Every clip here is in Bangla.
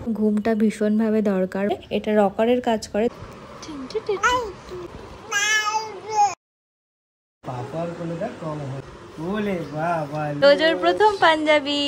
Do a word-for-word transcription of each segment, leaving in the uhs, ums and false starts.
ঘুমটা ভীষণভাবে দরকার। এটা রকারের কাজ করে। তোজোর প্রথম panjabi.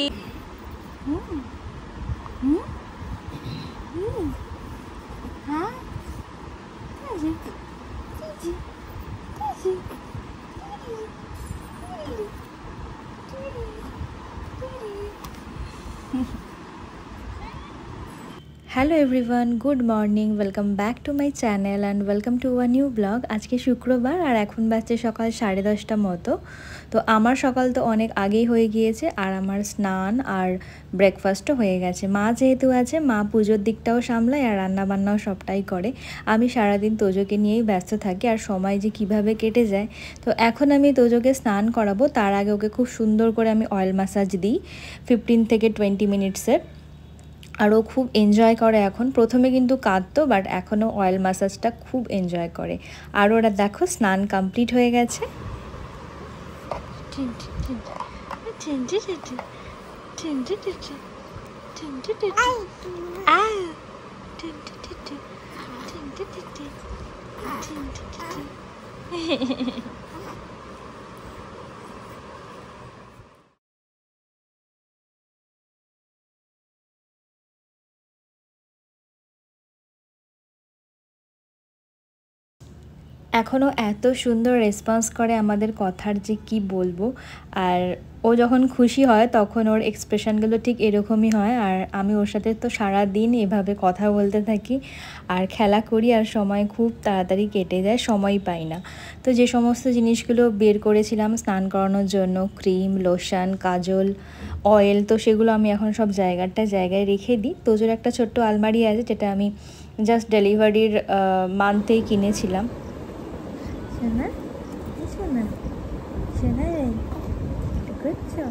Hello everyone, good morning, welcome back to my channel and welcome to a new blog. আজকে শুক্রবার আর এখন বাজছে সকাল সাড়ে দশটা মতো। তো আমার সকাল তো অনেক আগেই হয়ে গিয়েছে আর আমার স্নান আর ব্রেকফাস্টও হয়ে গেছে। মা যেহেতু আছে, মা পুজোর দিকটাও সামলায় আর রান্নাবান্নাও সবটাই করে। আমি সারাদিন তোজোকে নিয়েই ব্যস্ত থাকি আর সময় যে কিভাবে কেটে যায়। তো এখন আমি তোজোকে স্নান করাবো, তার আগে ওকে খুব সুন্দর করে আমি অয়েল ম্যাসাজ দিই ফিফটিন থেকে টোয়েন্টি মিনিটসের। আর ও খুব এনজয় করে এখন। প্রথমে কিন্তু কাঁদতো, বাট এখনও অয়েল ম্যাসাজটা খুব এনজয় করে। আর ওরা দেখো স্নান কমপ্লিট হয়ে গেছে। এখনও এত সুন্দর রেসপন্স করে আমাদের কথার, যে কি বলবো। আর ও যখন খুশি হয় তখন ওর এক্সপ্রেশনগুলো ঠিক এরকমই হয়। আর আমি ওর সাথে তো সারা দিন এভাবে কথা বলতে থাকি আর খেলা করি, আর সময় খুব তাড়াতাড়ি কেটে যায়, সময় পাই না। তো যে সমস্ত জিনিসগুলো বের করেছিলাম স্নান করানোর জন্য, ক্রিম, লোশন, কাজল, অয়েল, তো সেগুলো আমি এখন সব জায়গাটা জায়গায় রেখে দিই। তোজোর একটা ছোট্ট আলমারি আছে, যেটা আমি জাস্ট ডেলিভারির মান্থেই কিনেছিলাম। সোনা, সোনা, সোনা রে, করছো?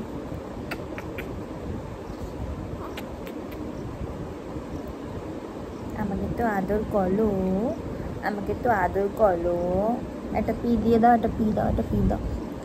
আমাকে তো আদর করলো, আমাকে তো আদর করলো। একটা পি দিয়ে দাও, একটা পি দাও, একটা পি দাও।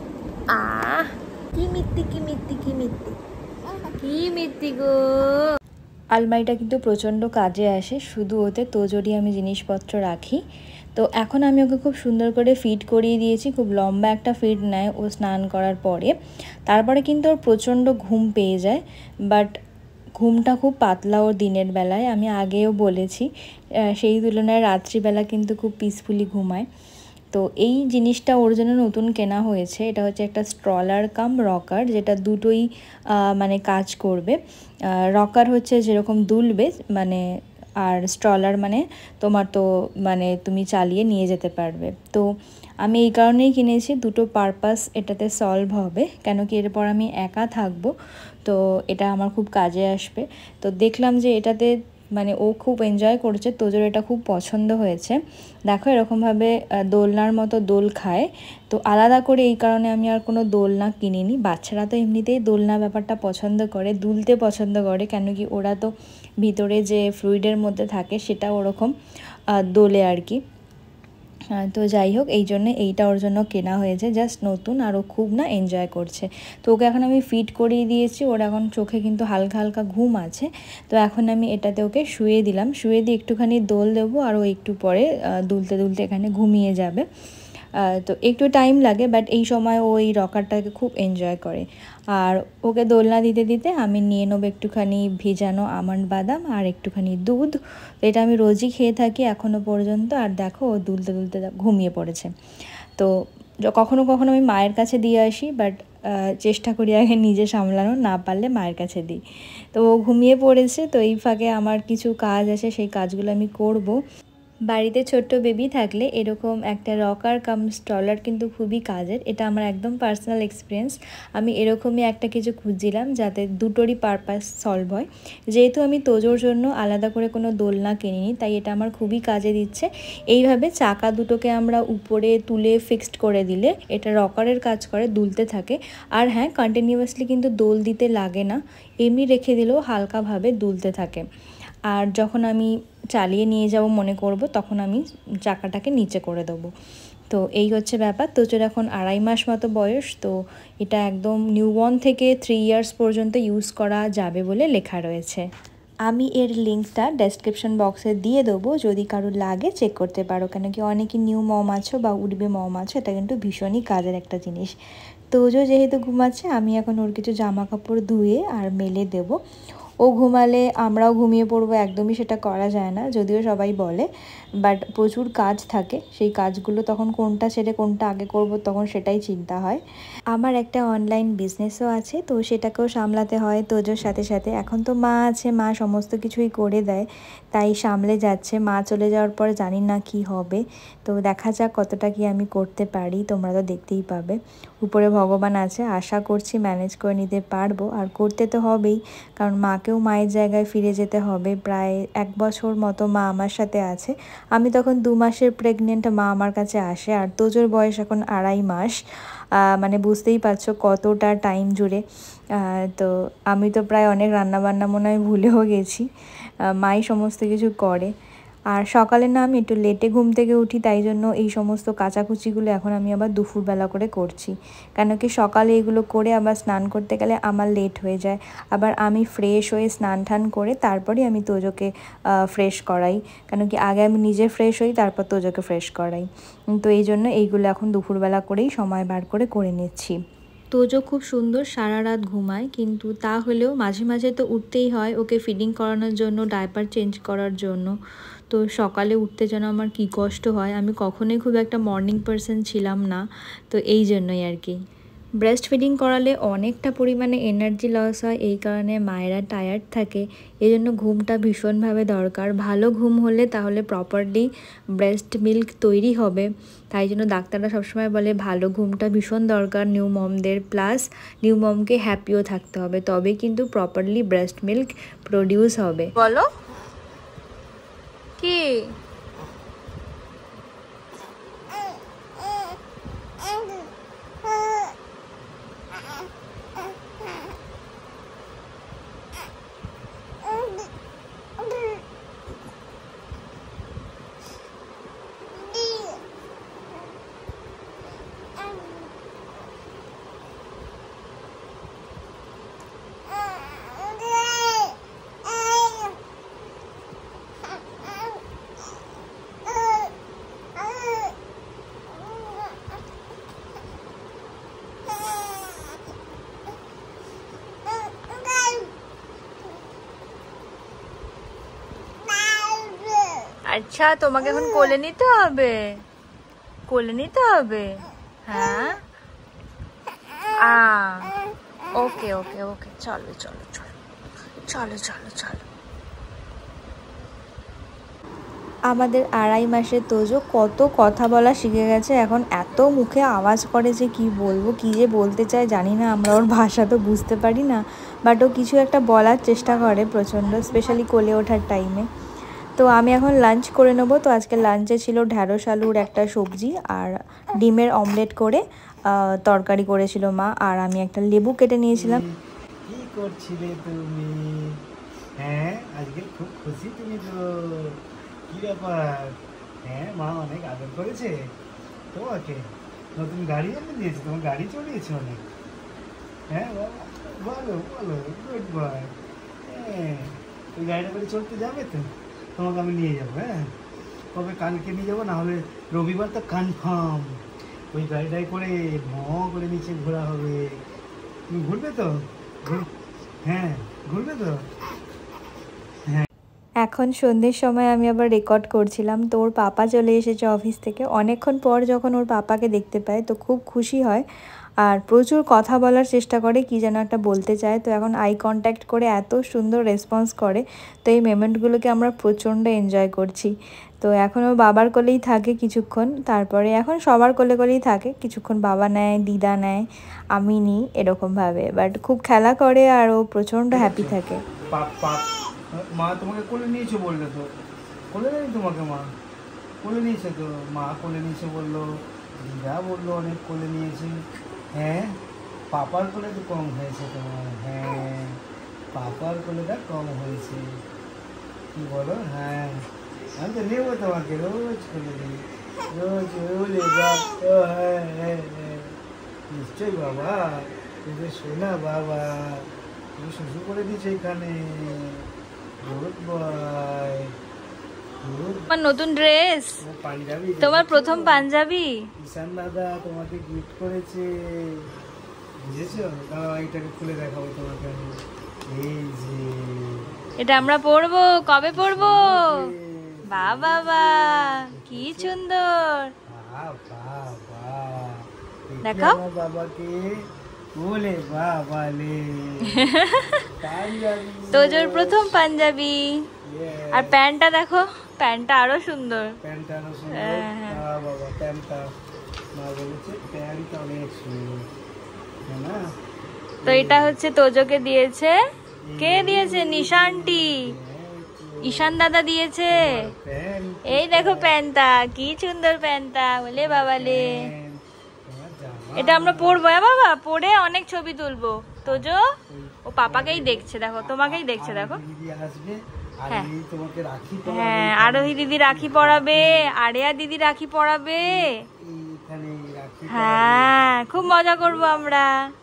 আহ, কি মিত্তি, কি মিত্তি, কি মিত্তি, কি মিত্তি গো। আলমারিটা কিন্তু প্রচণ্ড কাজে আসে, শুধু ওতে তোজোরই আমি জিনিসপত্র রাখি। তো এখন আমি ওকে খুব সুন্দর করে ফিট করিয়ে দিয়েছি। খুব লম্বা একটা ফিট নেয় ও স্নান করার পরে। তারপরে কিন্তু ওর প্রচণ্ড ঘুম পেয়ে যায়, বাট ঘুমটা খুব পাতলা ওর দিনের বেলায়। আমি আগেও বলেছি, সেই তুলনায় রাত্রিবেলা কিন্তু খুব পিসফুলি ঘুমায়। তো এই জিনিসটা ওর জন্য নতুন কেনা হয়েছে। এটা হচ্ছে একটা স্ট্রলার কাম রকার, যেটা দুটোই মানে কাজ করবে। রকার হচ্ছে যেরকম দুলবে মানে, আর স্ট্রলার মানে তোমার তো মানে তুমি চালিয়ে নিয়ে যেতে পারবে। তো আমি এই কারণেই কিনেছি, দুটো পারপাস এটাতে সলভ হবে। কেন কি এরপর আমি একা থাকবো, তো এটা আমার খুব কাজে আসবে। তো দেখলাম যে এটাতে মানে ও খুব এনজয় করছে, তোজোর এটা খুব পছন্দ হয়েছে। দেখো এরকমভাবে দোলনার মতো দোল খায়। তো আলাদা করে এই কারণে আমি আর কোনো দোলনা কিনিনি। বাচ্চারা তো এমনিতেই দোলনা ব্যাপারটা পছন্দ করে, দুলতে পছন্দ করে, কেন কি ওরা তো ভিতরে যে ফ্লুইডের মধ্যে থাকে সেটা ওরকম দোলে আর কি। তো যাই হোক, এই জন্য এইটা ওর জন্য কেনা হয়েছে, জাস্ট নতুন, আর ও খুব না এনজয় করছে। তো ওকে এখন আমি ফিট করিয়ে দিয়েছি, ওর এখন চোখে কিন্তু হালকা হালকা ঘুম আছে। তো এখন আমি এটাতে ওকে শুয়ে দিলাম, শুয়ে দিয়ে একটুখানি দোল দেবো, আর ও একটু পরে দুলতে দুলতে এখানে ঘুমিয়ে যাবে। তো একটু টাইম লাগে, বাট এই সময় ও এই রকারটাকে খুব এনজয় করে। আর ওকে দোলনা দিতে দিতে আমি নিয়ে নেবো একটুখানি ভিজানো আমন্ড বাদাম আর একটুখানি দুধ। এটা আমি রোজই খেয়ে থাকি এখনও পর্যন্ত। আর দেখো ও দুলতে দুলতে ঘুমিয়ে পড়েছে। তো কখনো কখনো আমি মায়ের কাছে দিয়ে আসি, বাট চেষ্টা করি আগে নিজে সামলানো, না পারলে মায়ের কাছে দিই। তো ও ঘুমিয়ে পড়েছে। তো এই ফাঁকে আমার কিছু কাজ আছে, সেই কাজগুলো আমি করব। বাড়িতে ছোট্ট বেবি থাকলে এরকম একটা রকার কাম স্ট্রলার কিন্তু খুবই কাজের। এটা আমার একদম পার্সোনাল এক্সপিরিয়েন্স। আমি এরকমই একটা কিছু খুঁজছিলাম যাতে দুটোরই পারপাস সলভ হয়। যেহেতু আমি তোজোর জন্য আলাদা করে কোনো দোলনা কিনিনি, তাই এটা আমার খুবই কাজে দিচ্ছে। এইভাবে চাকা দুটোকে আমরা উপরে তুলে ফিক্সড করে দিলে এটা রকারের কাজ করে, দুলতে থাকে। আর হ্যাঁ, কন্টিনিউয়াসলি কিন্তু দোল দিতে লাগে না, এমনি রেখে দিলেও হালকাভাবে দুলতে থাকে। আর যখন আমি চালিয়ে নিয়ে যাব মনে করব, তখন আমি চাকাটাকে নিচে করে দেবো। তো এই হচ্ছে ব্যাপার। তোজোর এখন আড়াই মাস মতো বয়স। তো এটা একদম নিউবর্ন থেকে থ্রি ইয়ার্স পর্যন্ত ইউজ করা যাবে বলে লেখা রয়েছে। আমি এর লিঙ্কটা ডেসক্রিপশন বক্সে দিয়ে দেবো, যদি কারোর লাগে চেক করতে পারো, কেন কি অনেকে নিউ মম আছো বা উঠবে মম আছো, এটা কিন্তু ভীষণই কাজের একটা জিনিস। তোজো যেহেতু ঘুমাচ্ছে আমি এখন ওর কিছু জামা কাপড় ধুয়ে আর মেলে দেবো। ও ঘুমালে আমরাও ঘুমিয়ে পড়বো, একদমই সেটা করা যায় না, যদিও সবাই বলে, বাট প্রচুর কাজ থাকে, সেই কাজগুলো তখন কোনটা ছেড়ে কোনটা আগে করব তখন সেটাই চিন্তা হয়। আমার একটা অনলাইন বিজনেসও আছে, তো সেটাকেও সামলাতে হয় তোজোর সাথে সাথে। এখন তো মা আছে, মা সমস্ত কিছুই করে দেয়, তাই সামলে যাচ্ছে। মা চলে যাওয়ার পর জানি না কি হবে, তো দেখা যাক কতটা কি আমি করতে পারি, তোমরা তো দেখতেই পাবে। উপরে ভগবান আছে, আশা করছি ম্যানেজ করে নিতে পারবো, আর করতে তো হবেই, কারণ মাকেও মায়ের জায়গায় ফিরে যেতে হবে। প্রায় এক বছর মতো মা আমার সাথে আছে, আমি তখন দু মাসের প্রেগনেন্ট, মা আমার কাছে আসে, আর তোজোর বয়স এখন আড়াই মাস, মানে বুঝতেই পারছো কতটা টাইম জুড়ে। তো আমি তো প্রায় অনেক রান্নাবান্না মনে হয় ভুলেও গেছি, মাই সমস্ত কিছু করে। আর সকালে না আমি একটু লেটে ঘুম থেকে উঠি, তাই জন্য এই সমস্ত কাচাকুচিগুলো এখন আমি আবার দুপুরবেলা করে করছি, কেন কি সকালে এগুলো করে আবার স্নান করতে গেলে আমার লেট হয়ে যায়। আবার আমি ফ্রেশ হয়ে স্নান টান করে তারপরেই আমি তোজোকে ফ্রেশ করাই, কেন কি আগে আমি নিজে ফ্রেশ হই তারপর তোজোকে ফ্রেশ করাই। তো এই জন্য এইগুলো এখন দুপুরবেলা করেই সময় বার করে করে নিচ্ছি। তোজো খুব সুন্দর সারা রাত ঘুমায়, কিন্তু তা হলেও মাঝে মাঝে তো উঠতেই হয় ওকে ফিডিং করানোর জন্য, ডায়পার চেঞ্জ করার জন্য। তো সকালে উঠতে যেন আমার কী কষ্ট হয়, আমি কখনোই খুব একটা মর্নিং পারসন ছিলাম না, তো এই জন্যই আর কি। ব্রেস্ট ফিডিং করালে অনেকটা পরিমাণে এনার্জি লস হয়, এই কারণে মায়েরা টায়ার্ড থাকে, এই জন্য ঘুমটা ভীষণভাবে দরকার। ভালো ঘুম হলে তাহলে প্রপারলি ব্রেস্ট মিল্ক তৈরি হবে, তাই জন্য ডাক্তাররা সবসময় বলে ভালো ঘুমটা ভীষণ দরকার নিউ মমদের, প্লাস নিউ মমকে হ্যাপিও থাকতে হবে, তবে কিন্তু প্রপারলি ব্রেস্ট মিল্ক প্রডিউস হবে। বলো কি? আচ্ছা, তোমাকে এখন কোলে নিতে হবে, কোলে নিতে হবে, হ্যাঁ। আ ওকে ওকে ওকে, চলো চলো চলো চলো চলো চলো। আমাদের আড়াই মাসের তোজো কত কথা বলা শিখে গেছে, এখন এত মুখে আওয়াজ করে যে কি বলবো, কি যে বলতে চায় জানি না, আমরা ওর ভাষা তো বুঝতে পারি না, বাট ও কিছু একটা বলার চেষ্টা করে প্রচণ্ড, স্পেশালি কোলে ওঠার টাইমে। তো আমি এখন লাঞ্চ করে নেবো। তো আজকে লাঞ্চে ছিল ঢ্যাঁড়স আলুর একটা সবজি আর ডিমের অমলেট করে তরকারি করেছিল মা, আর আমি একটা লেবু কেটে নিয়েছিলাম। কি করছিলে তুমি? হ্যাঁ, আজকে খুব খুশি তুমি তো, কি ব্যাপার? হ্যাঁ, মা অনেক আদর করেছে তোমাকে, নতুন গাড়ি এনে দিয়েছে, তোমার গাড়ি চড়িয়েছে অনেক। হ্যাঁ বাবা, বলো বলো, গুড বয়। হ্যাঁ, ওই গাড়িটা করে চলতে যাবে তো, তোমাকে আমি নিয়ে যাবো। হ্যাঁ, কবে কালকে নিয়ে যাবো, না হলে রবিবার তো কনফার্ম ওই গাড়িটায় করে ভ করে নিচে ঘোরা হবে। তুমি ঘুরবে তো? হ্যাঁ, ঘুরবে তো? এখন সন্ধ্যের সময় আমি আবার রেকর্ড করছিলাম, তো ওর পাপা চলে এসেছে অফিস থেকে, অনেকক্ষণ পর যখন ওর পাপাকে দেখতে পায় তো খুব খুশি হয়, আর প্রচুর কথা বলার চেষ্টা করে, কি যেন একটা বলতে চায়। তো এখন আই কন্ট্যাক্ট করে এত সুন্দর রেসপন্স করে, তো এই মোমেন্টগুলোকে আমরা প্রচণ্ড এনজয় করছি। তো এখন ও বাবার কোলেই থাকে কিছুক্ষণ, তারপরে এখন সবার কোলে কোলেই থাকে, কিছুক্ষণ বাবা নেয়, দিদা নেয়, আমি নিই, এরকমভাবে। বাট খুব খেলা করে আর ও প্রচণ্ড হ্যাপি থাকে। মা তোমাকে কোলে নিয়েছে বললে তো, কোলে নেই তোমাকে মা? কোলে নিয়েছে তো, মা কোলে নিয়েছে বললো, দিদা বললো অনেক কোলে নিয়েছে। হ্যাঁ, পাপার কোলে তো কম হয়েছে তোমার। হ্যাঁ, পাপার কোলেটা কম হয়েছে, কি বলো? হ্যাঁ, আমি তো নেবো তোমাকে, রোজ কোলে নিই, রোজ বলে ও হ্যাঁ হ্যাঁ হ্যাঁ, নিশ্চয়ই বাবা, তুমি শোনা বাবা, তুমি শ্বশুর করে দিয়েছো এখানে, আমার নতুন ড্রেস, পাঞ্জাবি, তোমার প্রথম পাঞ্জাবি ঈশান দাদা তোমাকে গিফট করেছে, বুঝেছো? দাঁড়াও এইটাকে খুলে দেখাবো তোমাকে আমি। এই যে এটা আমরা পরবো, কবে পরবো? বাহ বাবা কি সুন্দর, বাহ বাহ বাহ, দেখাও আমার বাবাকে বলে বাবা লে পাঞ্জাবি, তোজোর প্রথম পাঞ্জাবি। Yes. আর প্যান্টটা দেখো, প্যান্টটা আরো সুন্দর। প্যান্টটা আরো সুন্দর। হ্যাঁ, হ্যাঁ। বাহ বাবা, প্যান্টটা মা বলেছে প্যান্টটা অনেক সুন্দর, হ্যাঁ না? তো এটা হচ্ছে তোজোকে দিয়েছে, কে দিয়েছে? নিশান্টি, ঈশান দাদা দিয়েছে। প্যান্ট, এই দেখো প্যান্টটা, কি সুন্দর প্যান্টটা, বলে বাবালে। তোমার জামা। এটা আমরা পরবো, হ্যাঁ বাবা, পরে অনেক ছবি তুলবো। তোজো ও পাপাকেই দেখছে, দেখো তোমাকেই দেখছে, দেখো। দিদি আসবে আর হ্যাঁ। দিদি তোমাকে রাখি পরাবে। হ্যাঁ, আরোহী দিদি রাখি পরাবে, আরেয়া দিদি রাখি পরাবে। এইখানে রাখি পরাবে। হ্যাঁ, খুব মজা করব আমরা।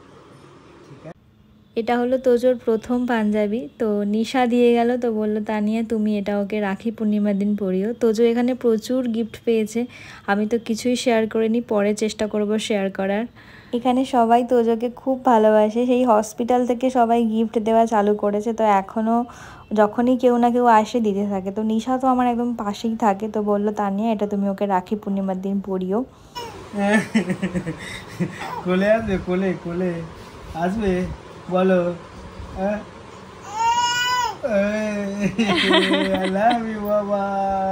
এটা হলো তোজোর প্রথম পাঞ্জাবি, তো নিশা দিয়ে গেল, তো বললো তানিয়া তুমি এটা ওকে রাখি পূর্ণিমার দিন পরিও। তোজো এখানে প্রচুর গিফট পেয়েছে, আমি তো কিছুই শেয়ার করিনি, পরে চেষ্টা করব শেয়ার করার। এখানে সবাই তোজোকে খুব ভালোবাসে, সেই হসপিটাল থেকে সবাই গিফট দেওয়া চালু করেছে, তো এখনও যখনই কেউ না কেউ আসে দিতে থাকে। তো নিশা তো আমার একদম পাশেই থাকে, তো বললো তানিয়া এটা তুমি ওকে রাখি পূর্ণিমার দিন পরিও। কোলে আসবে, কোলে কোলে আসবে, বলো I love you বাবা,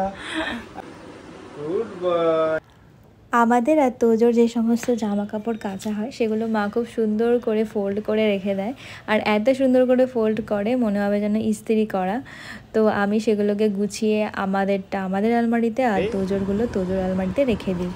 গুড বয়। আমাদের আর তোজোর যে সমস্ত জামা কাপড় কাচা হয় সেগুলো মা খুব সুন্দর করে ফোল্ড করে রেখে দেয়, আর এত সুন্দর করে ফোল্ড করে মনে হবে যেন ইস্ত্রি করা। তো আমি সেগুলোকে গুছিয়ে আমাদেরটা আমাদের আলমারিতে আর তোজোরগুলো তোজোর আলমারিতে রেখে দিই।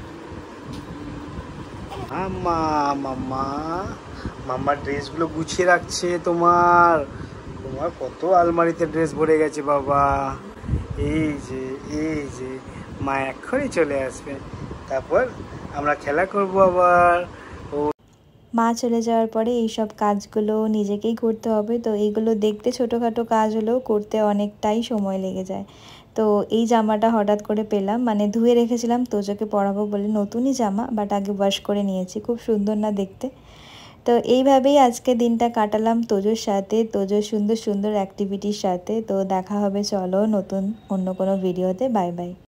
মাম্মা মাম্মা মাম্মা ড্রেসগুলো গুছিয়ে রাখছে, তোমার তোমার কত আলমারিতে ড্রেস ভরে গেছে বাবা। এই যে এই যে মা এক্ষুনি চলে আসবে, তারপর আমরা খেলা করব আবার। ও মা চলে যাওয়ার পরে এইসব কাজগুলো নিজেকেই করতে হবে, তো এইগুলো দেখতে ছোটোখাটো কাজ হলেও করতে অনেকটাই সময় লেগে যায়। তো এই জামাটা হঠাৎ করে পেলাম, মানে ধুয়ে রেখেছিলাম তোজোকে পরাবো বলে, নতুনই জামা, বাট আগে ওয়াশ করে নিয়েছি, খুব সুন্দর না দেখতে। তো এইভাবেই আজকে দিনটা কাটালাম তোজোর সাথে, তোজোর সুন্দর সুন্দর অ্যাক্টিভিটির সাথে। তো দেখা হবে চলো নতুন অন্য কোনো ভিডিওতে, বাই বাই।